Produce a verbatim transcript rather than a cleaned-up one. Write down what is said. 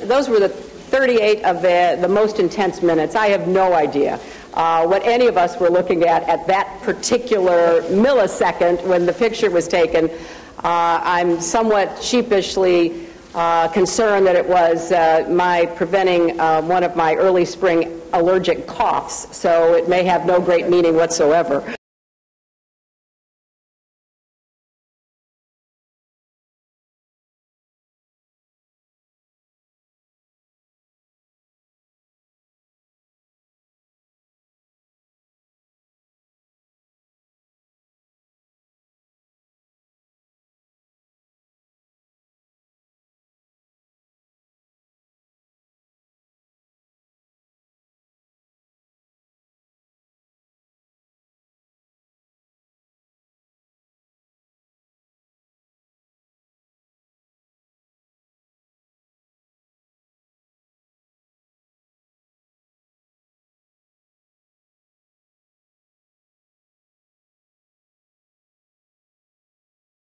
those were the thirty-eight of the, the most intense minutes. I have no idea uh, what any of us were looking at at that particular millisecond when the picture was taken. Uh, I'm somewhat sheepishly uh, concerned that it was uh, my preventing uh, one of my early spring allergic coughs, so it may have no great meaning whatsoever.